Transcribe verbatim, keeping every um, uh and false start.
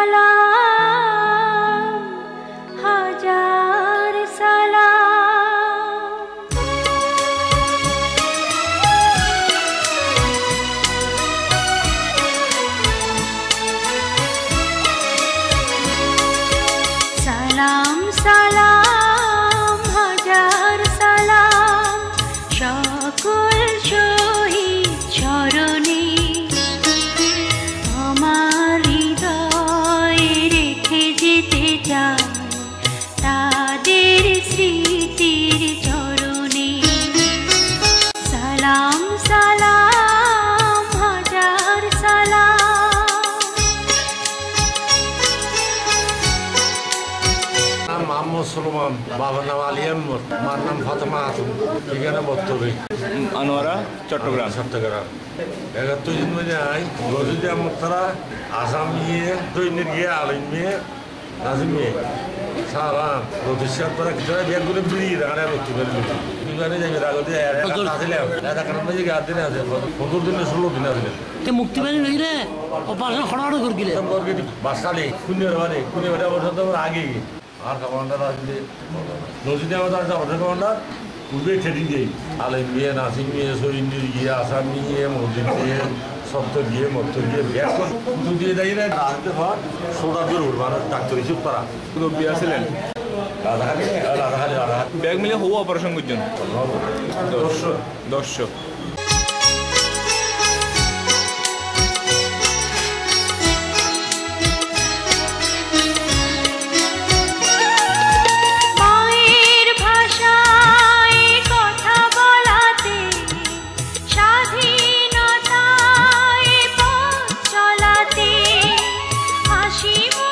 সালাম হাজার সালাম সালাম সালাম হাজার সালাম সকল শহীদ চরণে আমার হৃদয়ে রেখে যেতে চাই তাদের স্মৃতির চরণে সালাম সালাম হাজার সালাম। মোহাম্মদ সুলমান, বাবার নাম আলী আহমদ, মার নাম ফাতেমা খাতুন, ঠিকানা বত্তরি, আনোয়ারা, চট্টগ্রাম। চট্টগ্রাম একাত্তর দিন মধ্যে আই রশিদ আহমদ তারা আসাম নিয়ে দৈনিক গিয়ে আলিম নিয়ে নাজিম নিয়ে সালাম রতিশাদ তারা কিছু ব্যাগগুলো বিড়িয়ে রাখানে রক্তি করে বিমানে যাবে রাগতে আসলাম এটা কারণ যে গাছ দিনে আছে পনেরো দিনে ষোলো দিন আসলে মুক্তি বাড়ি রইলে অপারেশন হড়াহড়ি করে গেলে বাসালে কুনিয়ার বাড়ি কুনিয়ার বাড়ি পর্যন্ত আগে আর কমান্ডার আসলে নজিদ আহমদ আছে আমাদের কমান্ডার পূর্বে ট্রেনিং দিই আলিম নিয়ে নাসিম নিয়ে সৈন্যর গিয়ে আসাম নিয়ে মসজিদ দিয়ে সত্তর গিয়ে মত্তর গিয়ে ব্যাগ কুতু দিয়ে দেয় না রাখতে হয় সোডা দিয়ে উঠবে আর ডাক্তার হিসেব তারা রব্বি আসলেন রাধাখালি রাধাখালি রাধাখালি ব্যাগ মিলে হবো অপারেশন করছেন দর্শক দর্শক মায়ের ভাষায় কথা বলাতে স্বাধীনতায় পথ চলাতে হাসি